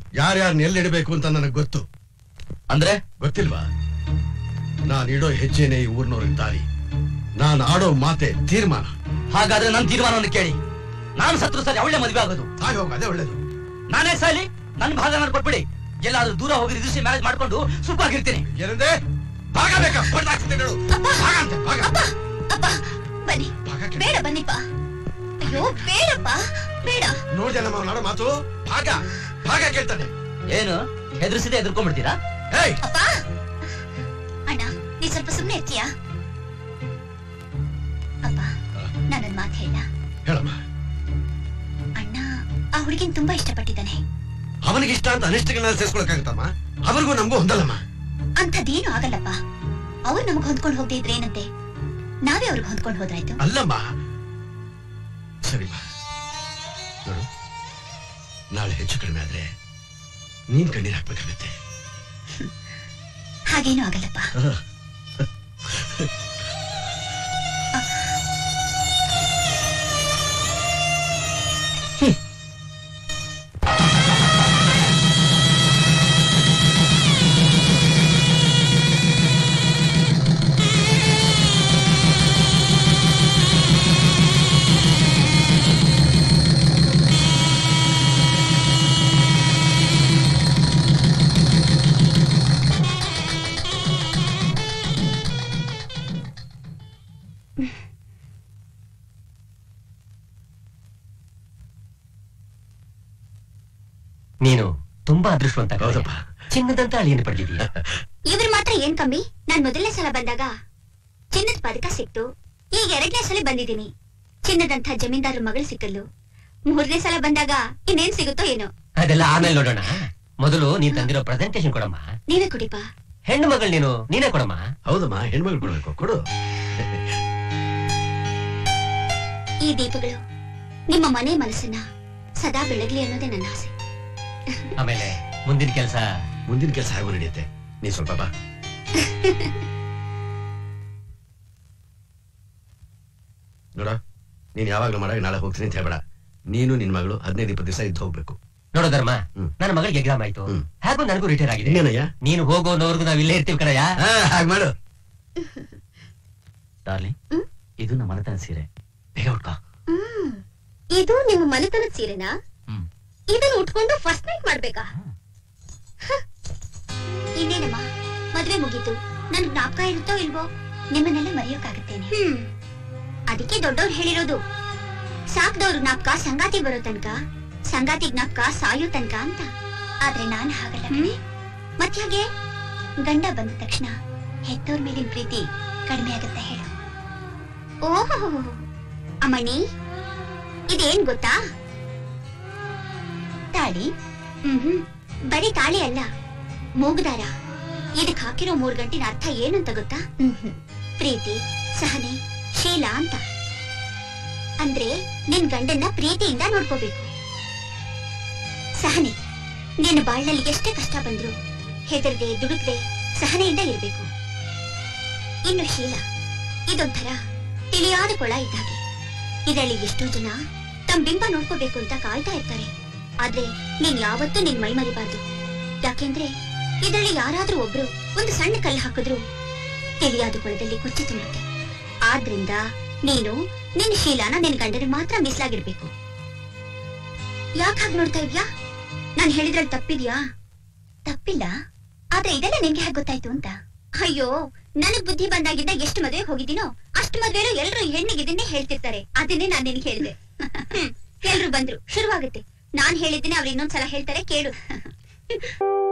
ಯಾರ್ಯಾರನ್ನ ಎಲ್ಲಿಡಬೇಕು ಅಂತ ನನಗೆ ಗೊತ್ತು. ಅಂದ್ರೆ ಗೊತ್ತಿಲ್ವಾ? ನಾನಿಡೋ ಹೆಜ್ಜೆನೆ ಈ ಊರ್ನವ್ರಿಗೆ ದಾರಿ, ನಾನು ಆಡೋ ಮಾತೆ ತೀರ್ಮಾನ. ಹಾಗಾದ್ರೆ ನನ್ನ ತೀರ್ಮಾನವನ್ನು ಕೇಳಿ. ನಾನು ಸತ್ರು ಸರಿ ಅವಳೆ ಮದುವೆ ಆಗೋದು. ಹಾಗೆ ಹೋಗ, ಅದೇ ಒಳ್ಳೇದು. ನಾನೇ ಸಾಲಿ, ನನ್ನ ಭಾಗ ನಾನು ಕೊಟ್ಬಿಡಿ. ಎಲ್ಲಾದ್ರೂ ದೂರ ಹೋಗಿ ರಿಜಿಸ್ಟ್ರಿ ಮ್ಯಾರೇಜ್ ಮಾಡ್ಕೊಂಡು ಸುಖವಾಗಿರ್ತೀನಿ. ಏನಂದೆ? ಭಾಗ ಬೇಕಾ? ಬನ್ನಿ. ಬೇಡ ಬನ್ನಿಪ್ಪ. ಅಯ್ಯೋ ಬೇಡಪ್ಪ, ಬೇಡ. ನೋಡ್ದೆ ನಮ್ಮ ನಾಡೋ ಮಾತು. ಭಾಗ ಭಾಗ ಕೇಳ್ತಾನೆ. ಏನು ಹೆದರ್ಸಿದೆ ಎದುರ್ಕೊಂಡ್ಬಿಡ್ತೀರಾ? ಅಪ್ಪ ಅಣ್ಣ, ನೀ ಸ್ವಲ್ಪ ಸುಮ್ಮನೆ ಇರ್ತೀಯಾ? ಅಪ್ಪ ನಾನೊಂದ್ ಮಾತು ಹೇಳಮ್ಮ. ಅಣ್ಣ ಆ ಹುಡುಗಿನ ತುಂಬಾ ಇಷ್ಟಪಟ್ಟಿದ್ದಾನೆ. ಅವನಿಗೆ ಇಷ್ಟ ಅಂತ ಅನಿಷ್ಟಗಳನ್ನ ಸೇರ್ಸ್ಕೊಳಕಾಗತ್ತಮ್ಮ? ಅವರಿಗೂ ನಮಗೂ ಹೊಂದಲ್ಲಮ್ಮ. ಅಂಥದ್ದೇನು ಆಗಲ್ಲಪ್ಪ. ಅವ್ರು ನಮಗ್ ಹೊಂದ್ಕೊಂಡು ಹೋಗದೆ ಇದ್ರೆ ಏನಂತೆ, ನಾವೇ ಅವ್ರಿಗೆ ಹೊಂದ್ಕೊಂಡು ಹೋದ್ರಾಯ್ತು. ಅಲ್ಲಮ್ಮ, ಸರಿಮ್ಮ ನೋಡು, ನಾಳೆ ಹೆಚ್ಚು ಕಡಿಮೆ ಆದ್ರೆ ನೀನ್ ಕಣ್ಣೀರ್ ಹಾಕ್ಬೇಕಾಗತ್ತೆ. ಹಾಗೇನು ಆಗಲ್ಲಪ್ಪ. ನೀನು ತುಂಬಾ ಅದೃಷ್ಟವಂತ. ಹೌದಪ್ಪ. ಚಿನ್ನದಂತ ಅಳಿಯನ್ನು ಪಡೆದಿದ್ದೀಯ. ಇವ್ರು ಮಾತ್ರ ಏನ್ ಕಮ್ಮಿ. ನಾನ್ ಮೊದಲನೇ ಸಲ ಬಂದಾಗ ಚಿನ್ನದ ಪದಕ ಸಿಕ್ತು. ಈಗ 2ನೇ ಸಲ ಬಂದಿದ್ದೀನಿ, ಚಿನ್ನದಂತ ಜಮೀನ್ದಾರ ಮಗಳು ಸಿಕ್ಕಲ್ಲು. 3ನೇ ಸಲ ಬಂದಾಗ ಇನ್ನೇನ್ ಸಿಗುತ್ತೋ ಏನೋ. ಅದೆಲ್ಲ ಆಮೇಲೆ ನೋಡೋಣ. ಮೊದಲು ನೀನ್ ತಂದಿರೋ ಪ್ರೆಸೆಂಟೇಶನ್ ಕೊಡಮ್ಮ. ನೀವೇ ಕುಡಿಪ. ಹೆಣ್ಣು ಮಗಳು ನೀನೇ ಕೊಡಮ್ಮ. ಹೌದಮ್ಮ, ಹೆಣ್ಮಗಳು ಕೊಡ್ಬೇಕು. ಕೊಡು. ಈ ದೀಪಗಳು ನಿಮ್ಮ ಮನೆ ಮನಸ್ಸನ್ನ ಸದಾ ಬೆಳಗ್ಲಿ ಅನ್ನೋದೇ ನನ್ನ ಆಸೆ. ಆಮೇಲೆ ಮುಂದಿನ ಕೆಲಸ ಹೇಗೋ ನಡೆಯುತ್ತೆ. ನೀ ಸ್ವಲ್ಪ ಬಾ. ನೋಡ, ನೀನ್ ಯಾವಾಗ್ಲೂ ಮಾಡಾಗ ನಾಳೆ ಹೋಗ್ತೀನಿ ಅಂತ ಹೇಳ್ಬೇಡ. ನೀನು ನಿನ್ ಮಗಳು 15-20 ದಿವಸ ಇದ್ದು ಹೋಗ್ಬೇಕು. ನೋಡೋ ಧರ್ಮ, ನನ್ನ ಮಗಳಿಗೆ ಎಕ್ಸಾಮ್ ಆಯ್ತು, ಹಾಗೂ ನನಗೂ ರಿಟೈರ್ ಆಗಿದೆ. ಏನಯ್ಯ, ನೀನು ಹೋಗೋನವರೆಗೂ ನಾವ್ ಇಲ್ಲೇ ಇರ್ತೀವಿ ಕಣಯ್ಯ. ಹಾಗೆ ಮಾಡು. ಡಾರ್ಲಿಂಗ್, ಇದು ನಮ್ಮ ಮನೆತನ ಸೀರೆ, ಬೇಗ ಉಟ್ಕೋ. ಇದು ನಿಮ್ಮ ಮನೆತನದ ಸೀರೆನಾ? ಇದನ್ನು ಉಟ್ಕೊಂಡು ಫಸ್ಟ್ ನೈಟ್ ಮಾಡ್ಬೇಕಾ? ಇನ್ನೇನಮ್ಮ, ಮದ್ವೆ ಮುಗೀತು. ನನ್ ಜ್ಞಾಪಕ ಇರುತ್ತೋ ಇಲ್ವೋ, ನಿಮ್ಮನ್ನೆಲ್ಲ ಮರೆಯೋಕಾಗತ್ತೇನೆ. ಅದಕ್ಕೆ ದೊಡ್ಡವ್ರು ಹೇಳಿರೋದು, ಸಾಕ್ದವ್ರ ಜ್ಞಾಪಕ ಸಂಗಾತಿ ಬರೋ ತನಕ, ಸಂಗಾತಿ ಜ್ಞಾಪಕ ಸಾಯೋ ತನಕ ಅಂತ. ಆದ್ರೆ ನಾನ್ ಹಾಗಲ್ಲ. ಮತ್ ಹಾಗೆ ಗಂಡ ಬಂದ ತಕ್ಷಣ ಹೆತ್ತವ್ರ ಮೇಲಿನ ಪ್ರೀತಿ ಕಡಿಮೆ ಆಗತ್ತೆ ಹೇಳು. ಓಹೋ ಅಮ್ಮಣಿ, ಇದೇನ್ ಗೊತ್ತಾ? ತಾಳಿ. ಬರೀ ತಾಳಿ ಅಲ್ಲ, ಮೂಗುದಾರ. ಇದಕ್ ಹಾಕಿರೋ 3 ಗಂಟಿನ ಅರ್ಥ ಏನಂತ ಗೊತ್ತಾ? ಪ್ರೀತಿ, ಸಹನೆ, ಶೀಲ ಅಂತ. ಅಂದ್ರೆ ನಿನ್ ಗಂಡನ್ನ ಪ್ರೀತಿಯಿಂದ ನೋಡ್ಕೋಬೇಕು. ಸಹನೆ, ನಿನ್ನ ಬಾಳ್ನಲ್ಲಿ ಎಷ್ಟೇ ಕಷ್ಟ ಬಂದ್ರು ಹೆದರ್ದೆ ದುಡುಕ್ದೆ ಸಹನೆಯಿಂದ ಇರ್ಬೇಕು. ಇನ್ನು ಶೀಲ, ಇದೊಂಥರ ತಿಳಿಯಾದ ಕೊಳ ಇದ್ದಾಗೆ. ಇದರಲ್ಲಿ ಎಷ್ಟೋ ಜನ ತಮ್ಮ ಬಿಂಬ ನೋಡ್ಕೋಬೇಕು ಅಂತ ಕಾಯ್ತಾ ಇರ್ತಾರೆ. ಆದ್ರೆ ನೀನ್ ಯಾವತ್ತೂ ನಿನ್ ಮೈ ಮರಿಬಾರ್ದು. ಯಾಕೆಂದ್ರೆ ಇದರಲ್ಲಿ ಯಾರಾದ್ರೂ ಒಬ್ರು ಒಂದು ಸಣ್ಣ ಕಲ್ಲು ಹಾಕಿದ್ರು ತಿಳಿಯಾದ ಕೊಳದಲ್ಲಿ ಕೊಚ್ಚಿ ತುಂಬುತ್ತೆ. ಆದ್ರಿಂದ ನೀನು ನಿನ್ ಶೀಲಾನ ನಿನ್ ಗಂಡನಿಗೆ ಮಾತ್ರ ಮೀಸಲಾಗಿರ್ಬೇಕು. ಯಾಕೆ ಹಾಗೆ ನೋಡ್ತಾ ಇದ್ಯಾ? ನಾನ್ ಹೇಳಿದ್ರಲ್ಲಿ ತಪ್ಪಿದ್ಯಾ? ತಪ್ಪಿಲ್ಲ. ಆದ್ರೆ ಇದೆಲ್ಲ ನಿನ್ಗೆ ಹೇಗೆ ಗೊತ್ತಾಯ್ತು ಅಂತ? ಅಯ್ಯೋ, ನನಗ್ ಬುದ್ಧಿ ಬಂದಾಗಿದ್ದ ಎಷ್ಟು ಮದುವೆ ಹೋಗಿದ್ದೀನೋ ಅಷ್ಟು ಮದ್ವೆಲೂ ಎಲ್ರು ಹೆಣ್ಣಿಗೆ ಇದನ್ನೇ ಹೇಳ್ತಿರ್ತಾರೆ. ಅದನ್ನೇ ನಾನ್ ನಿನ್ಗೆ ಹೇಳಿದೆ. ಎಲ್ರು ಬಂದ್ರು, ಶುರುವಾಗುತ್ತೆ. ನಾನ್ ಹೇಳಿದ್ದೀನಿ, ಅವ್ರು ಇನ್ನೊಂದ್ಸಲ ಹೇಳ್ತಾರೆ, ಕೇಳು.